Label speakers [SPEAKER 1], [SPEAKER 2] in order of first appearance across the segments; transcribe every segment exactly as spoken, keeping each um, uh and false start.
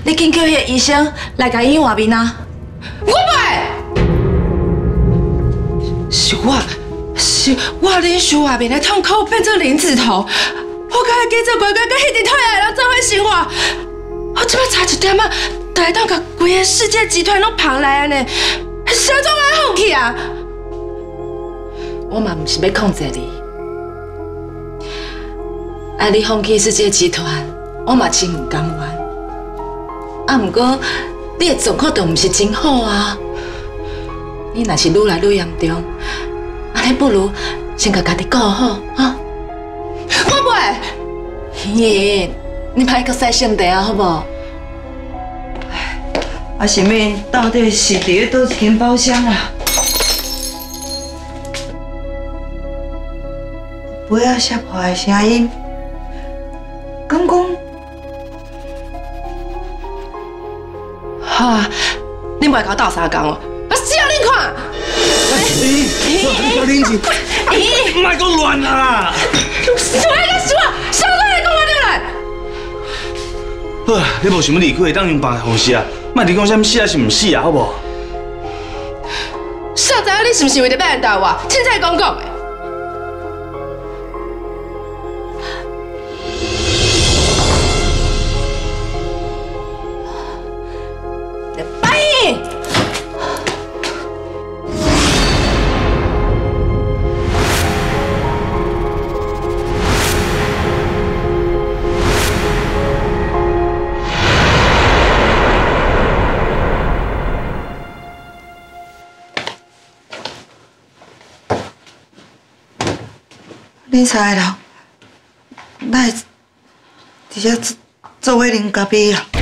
[SPEAKER 1] 你紧叫迄个医生来甲伊换面啊！我袂，是我，是我忍受外面的痛苦变做零字头，我甲伊继续乖乖甲迄直退下人做伙生活。我即摆差一点啊，就会当甲规个世界集团拢捧来安尼，啥总爱放弃啊？我嘛毋是要控制你，啊，你放弃世界集团，我嘛真唔甘愿。啊，毋过你的状况就毋是真好啊！你若是愈来愈严重，安尼不如先甲家己顾好啊！我袂，咦，你莫阁使性地啊，好无？
[SPEAKER 2] 啊，什么？到底是伫咧倒一间包厢啊？不要吓破的声音，讲讲。
[SPEAKER 1] 好啊，恁袂甲我斗相共哦，我死互恁看！
[SPEAKER 3] 咦，我冷静，
[SPEAKER 1] 咦，
[SPEAKER 3] 莫讲乱啦！
[SPEAKER 1] 说啊说啊，啥话来讲我对来？
[SPEAKER 3] 好啊，你无想要离开，会当用别个方式啊，莫你讲啥物死啊是毋死啊，好无？
[SPEAKER 1] 啥知影你是毋是为着要来斗我？凊彩讲讲的。
[SPEAKER 2] 恁三个人，哪会伫遮做做伙啉咖啡啊？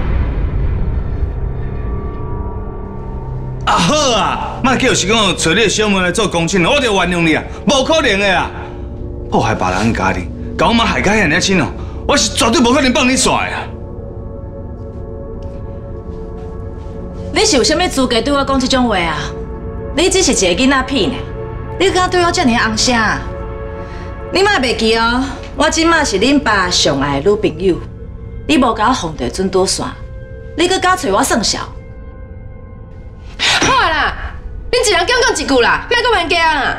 [SPEAKER 3] 啊好啊，莫叫是讲找你的小妹来做公亲，我就原谅你啊，无可能的啊！破坏别人的家庭，甲我妈害甲遐尔亲哦，我是绝对无可能放你煞的啊！
[SPEAKER 1] 你是有啥物资格对我讲这种话啊？你只是一个囡仔片呢，你敢对我这么红声？你莫袂记哦，我即马是恁爸上爱的女朋友，你无甲我放地准躲线，你搁假找我算小？好啦，恁一人讲讲一句啦，莫搁冤家啊！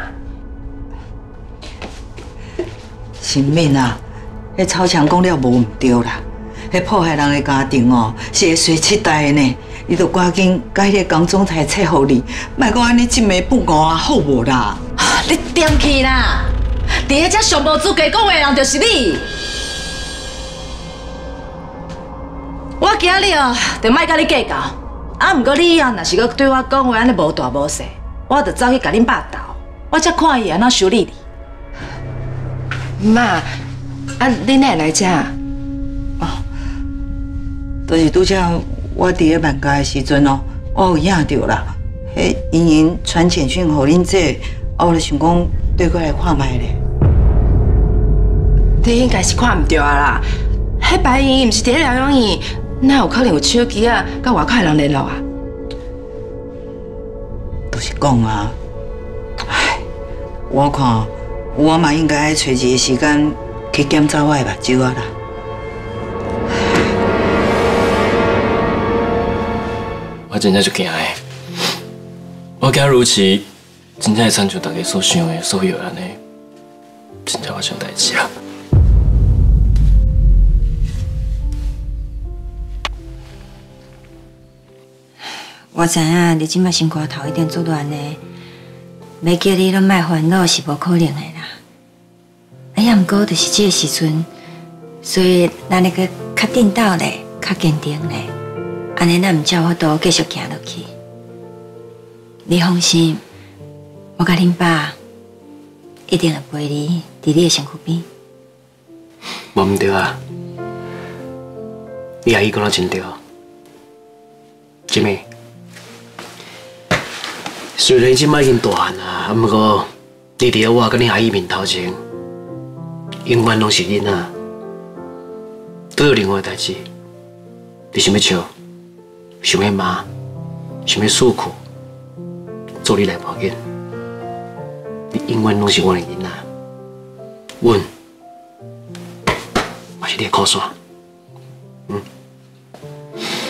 [SPEAKER 2] 新敏啊，迄操强讲了无毋对啦，迄破坏人的家庭哦，是会随七代的呢。你着赶紧甲迄个江总裁撮互你，莫讲安尼一暝不五啊，好无啦？
[SPEAKER 1] 你点去啦！伫迄只上无资格讲话的人就是你。我今日哦，就莫甲你计较。啊，毋过你啊，若是搁对我讲话安尼无大无小，我就走去甲恁爸斗，我才看伊安怎修理你。妈，啊，恁哪会来遮？
[SPEAKER 2] 哦，就是拄则我伫咧万家的时阵哦，我有影到啦，迄莹莹传简讯互恁姐，我就想讲对过来看卖咧。
[SPEAKER 1] 你应该是看唔到啊啦，迄白莹莹毋是伫咧疗养院，哪有可能有手机啊，甲外口的人联络啊？
[SPEAKER 2] 都是讲啊，唉，我看我嘛应该找一个时间去检查我的目睭啊啦。
[SPEAKER 4] 我真正就惊的，我惊如期真正会参像大家所想的所有安尼，真正发生代志啊！
[SPEAKER 5] 我知影你即摆心肝头一定作乱的，要叫你拢莫烦恼是无可能的啦。哎呀，毋过就是这个时阵，所以咱那个较定到咧，较坚定咧，安尼咱毋才有法度继续行落去。你放心，我甲恁爸一定会陪你伫你的身躯边。
[SPEAKER 4] 无毋对啊，你阿姨讲得真对，姐妹。虽然即摆已经大汉啊，毋过你伫我甲你阿姨面头前，永远拢是囡仔。都有另外代志，你想要笑，想要骂，想要诉苦，做你来抱紧。你永远拢是我的囡仔，阮嘛是你的靠山。嗯。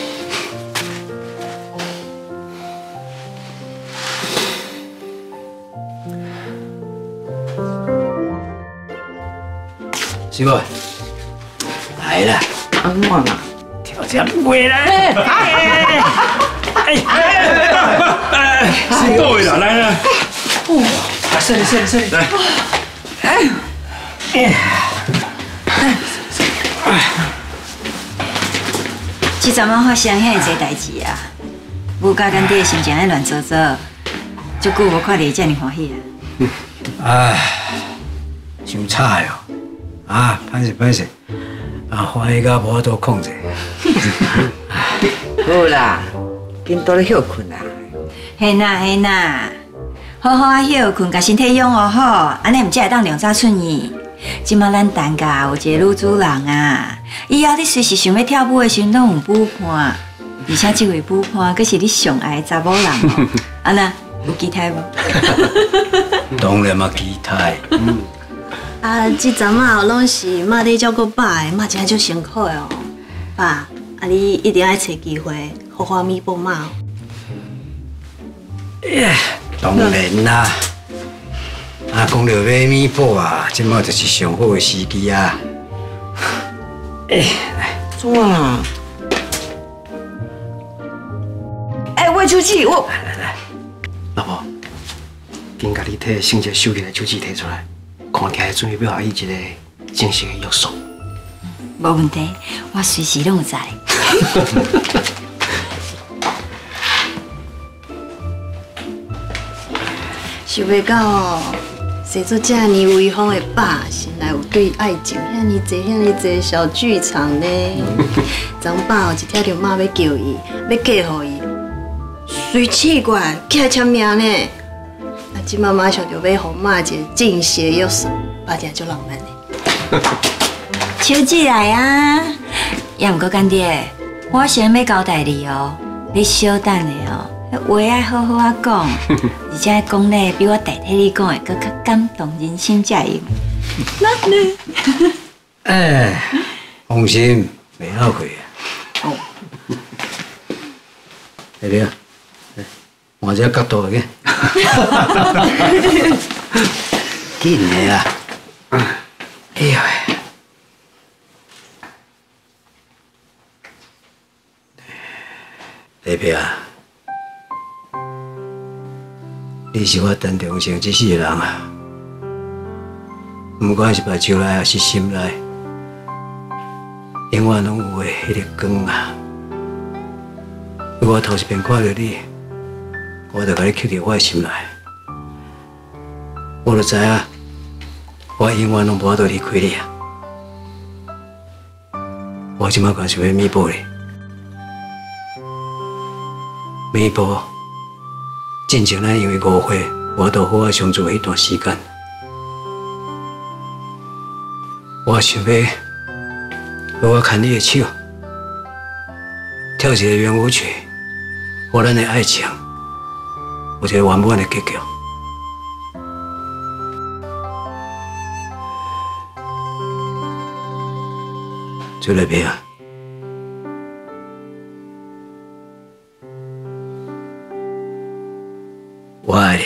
[SPEAKER 4] 媳妇，来了。
[SPEAKER 2] 安怎啦？
[SPEAKER 4] 跳只回来。哎哎哎！是倒位啦，来啦。哦，算了算了算了，来。哎。哎。哎。
[SPEAKER 5] 这阵仔发生遐济代志啊，母甲干爹心情爱乱糟糟，足久无看你遮尔欢喜啊。
[SPEAKER 4] 哎，伤差哦。啊，歹势歹势，啊，欢喜到无法度控制。
[SPEAKER 2] 好啦，紧倒咧休困啦。
[SPEAKER 5] 嘿呐嘿呐，好好啊休困，甲身体养护好，安尼毋才会当两早出院。即马咱陈家有一个女主人啊，以后你随时想要跳舞的时阵，拢有舞伴，而且这位舞伴佫是你上爱的查某人哦。安那有期待无？
[SPEAKER 4] 当然嘛期待。嗯。
[SPEAKER 6] 啊，即阵啊拢是妈咧照顾爸的，妈真系足辛苦的哦。爸，啊你一定要找机会好好弥补妈哦。
[SPEAKER 4] 哎，当然啦。啊，讲到要弥补啊，即马就是上好的时机啊。哎，来，
[SPEAKER 2] 怎啊？哎，我手机我。
[SPEAKER 4] 来来来，老婆，紧甲你摕生殖手机的手机摕出来，看起来准备要予伊一个正式的约束。
[SPEAKER 5] 无问题，我随时拢有在。
[SPEAKER 6] 想袂到哦，生做遮尔威风的爸，心内有对爱情遐尼济、遐尼济小剧场呢。张爸有一听到妈要叫伊，要嫁互伊，随气怪起来签名呢。啊，即马马上就要互妈一个正式的约束，爸真足浪漫的。
[SPEAKER 5] 手起来啊！也毋过干爹，我先要交代你哦，你小等的哦。话爱好好啊讲，而且讲咧比我代替你讲的更较感动人心才用。那呢？
[SPEAKER 4] 哎，放心，袂闹亏啊。哦。来来，换只角度个。紧的啊！哎呦！丽萍啊！你是我陈重生一世的人啊，不管是目睭内还是心内，永远拢有的迄个光啊。我头一遍看到你，我就甲你刻在我的心内，我就知影，我永远拢无法度离开你啊。我即马关想要弥补你，弥补。进前咱因为误会，我都好好相处迄段时间。我想要，要我牵你的手，跳一个圆舞曲，互咱的爱情有一个圆满的结局。做丽萍啊！我爱你。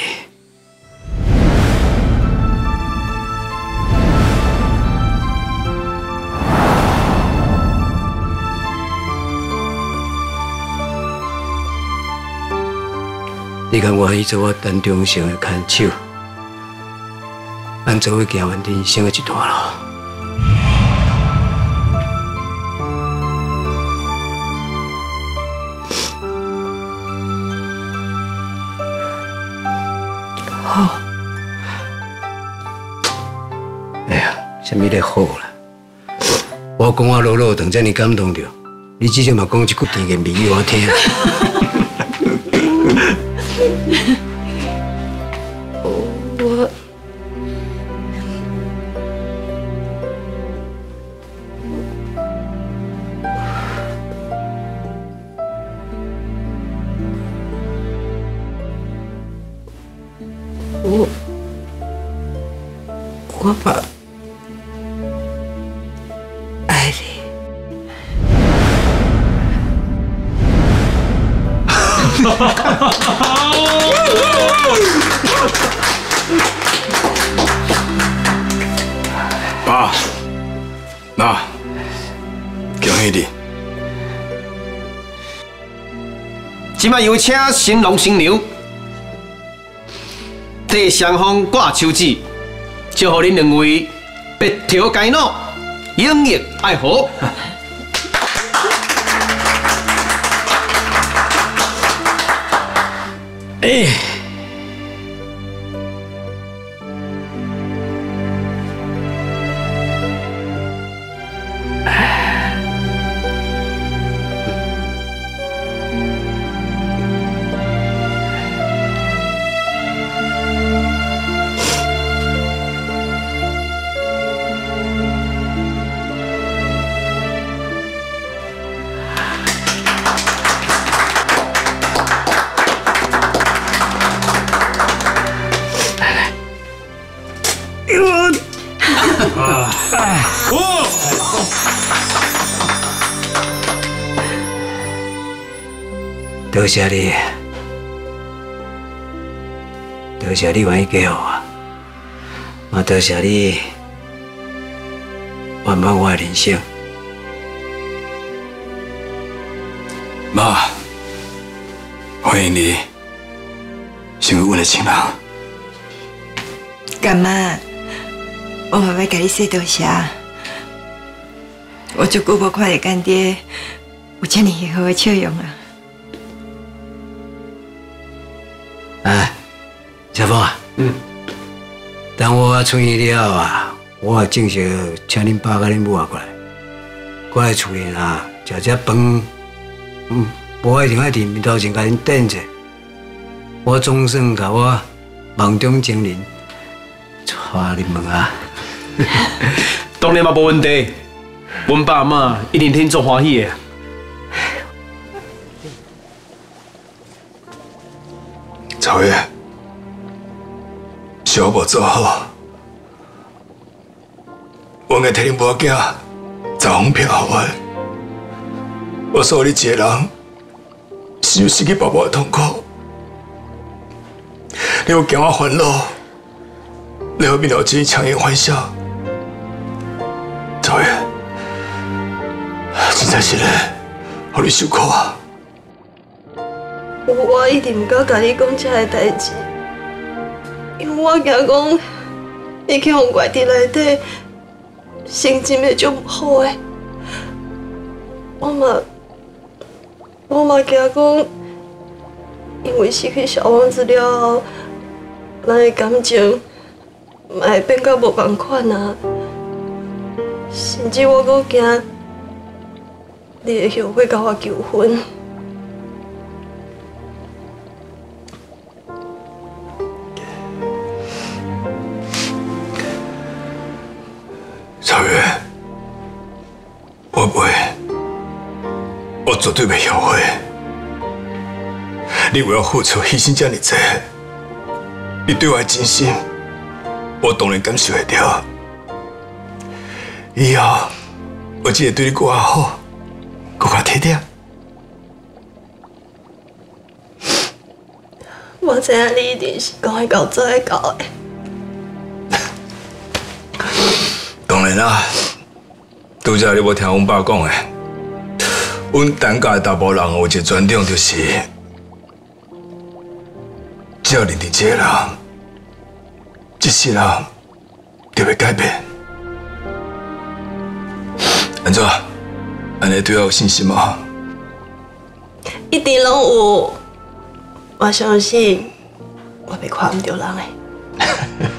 [SPEAKER 4] 你敢愿意做我陈重生的牵手，咱做伙行完人生的一段路。好，哎呀，什么咧好啦？我讲我落落当遮尔感动着，你至少嘛讲一句甜言蜜语我听。
[SPEAKER 6] 我我我把爱你。
[SPEAKER 3] 爸， 妈，恭喜你！
[SPEAKER 4] 即摆有请新郎新娘替双方挂手指，祝福恁两位白头偕老，永浴爱河。哎。
[SPEAKER 7] 多谢你，多谢你愿意嫁我，嘛多谢你圆满我的人生。
[SPEAKER 3] 妈，欢迎你成为阮的情人。
[SPEAKER 5] 干妈，我嘛要甲你说多谢。我足久无看到干爹有这么好的笑容啊！
[SPEAKER 7] 哎，小凤啊，嗯，等我出院了啊，我正式请恁爸甲恁母啊过来，过来厝里啊，食只饭，嗯，无一定爱伫面头前甲恁等者。我总算甲我梦中情人带入门啊！
[SPEAKER 4] 当然嘛无问题，阮爸妈一定挺足欢喜的。
[SPEAKER 3] 曹爷，是我无做好，我应该替恁母仔找红票好我。我所有你一个人，是有失去爸爸的痛苦，你有惊我烦恼，你有面了自己强颜欢笑。曹爷，真正是咧，让你受苦啊！
[SPEAKER 6] 我一定唔敢甲你讲这个代志，因为我惊讲你去互外地内底心情会足唔好诶。我嘛，我嘛惊讲，因为失去小王子了后，咱的感情嘛会变甲无共款啊。甚至我阁惊你会后悔甲我求婚。
[SPEAKER 3] 曹月，我不会，我绝对袂后悔。你为我付出牺牲这么多，你对我的真心，我当然感受会到。以后我只会对你更较好，更较体贴。
[SPEAKER 6] 我知影你一定是讲会到做会到的。
[SPEAKER 3] 当然啦，拄则你无听阮爸讲的，阮陈家大部人有一个传统，就是只要认定这个人，一世人就会改变。安怎？安尼对我有信心吗？
[SPEAKER 6] 一定拢有，我相信我袂看唔到人的。